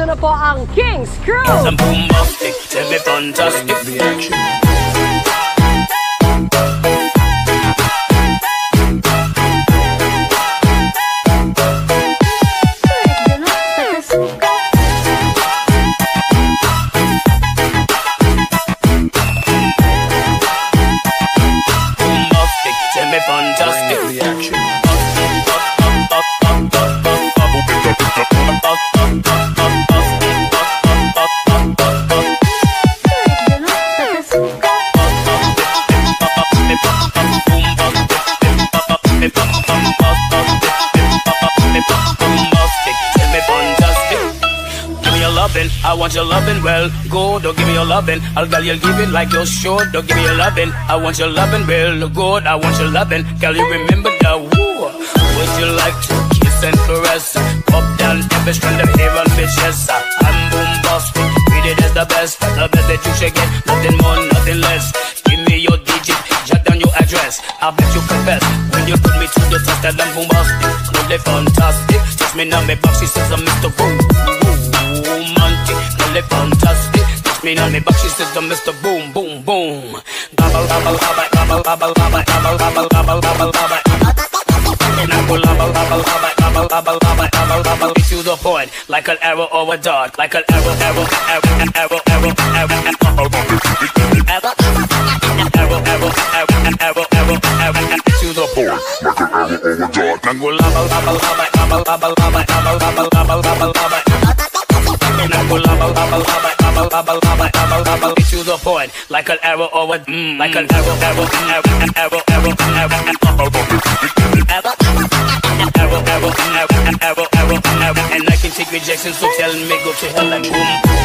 Ito na po ang King's Crew. Some bombastic, tell me fantastic reaction. Bombastic, tell me fantastic reaction. I want your loving, well, go, don't give me your loving. I'll girl, you'll give it like you should. Don't give me your loving. I want your loving, well, good. I want your loving, girl, you remember the woo. Would you like to kiss and caress? Pop down every strand of hair on my chest. I'm bombastic, read it as the best that you should get. Nothing more, nothing less. Give me your digit, jot down your address. I bet you confess when you put me to the test that I'm bombastic, really fantastic. Touch me now, me back, she says I'm Mr. Boom. Romantic, really fantastic. Touch me on me back, she says I'm Mr. Boom, boom, boom. Gobble, gobble, gobble, gobble, gobble, gobble, gobble, gobble, gobble, gobble, gobble. Get to the point, like an arrow or a dart, like an arrow, arrow, arrow, arrow, arrow, arrow, arrow, to the point, like an arrow or a dart. Get to the point, like an arrow or a like an arrow, arrow, arrow, arrow, arrow, and I can take rejection, so tell me go to hell and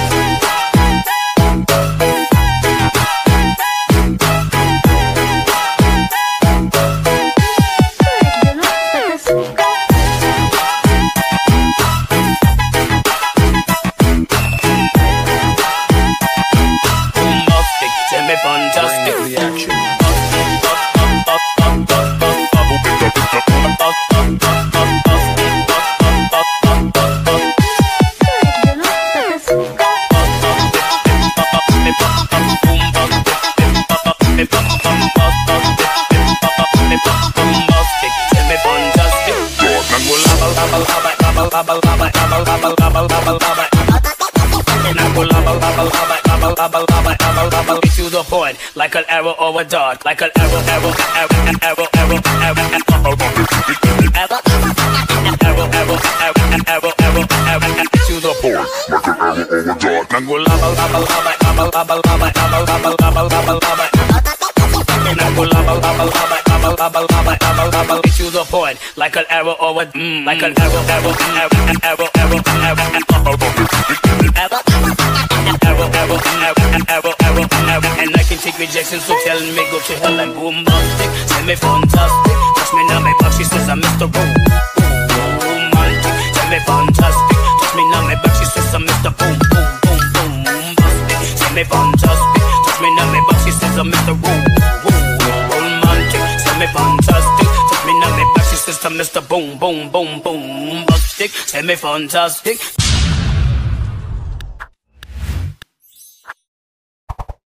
bombastic, tell me fantastic reaction. Get to the point, like an arrow or a dart, like an arrow, arrow, arrow, arrow, arrow, to the point, like an arrow or a dart. Get to the point, like an arrow or a like an arrow, arrow, arrow, arrow, arrow, and I can take rejection, so tell me go to hell and bombastic, tell me fantastic. Touch me now, my back, she says I'm Mr. Boom. Romantic, tell me fantastic. Touch me now, my back, she says I'm Mr. Boom, boom, boom, bombastic. Tell me fantastic. Touch me now, my back, she says I'm Mr. Boom. Romantic, tell me fantastic. Touch me now, my back, she says I'm Mr. Boom, boom, boom, bombastic. Tell me fantastic.